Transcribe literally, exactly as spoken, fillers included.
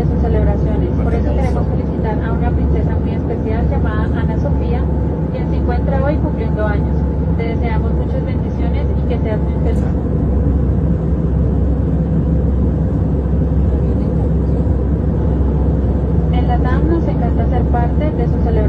de sus celebraciones. Por eso queremos felicitar a una princesa muy especial llamada Ana Sofía, quien se encuentra hoy cumpliendo años. Te deseamos muchas bendiciones y que seas muy feliz. En LATAM nos encanta ser parte de sus celebraciones.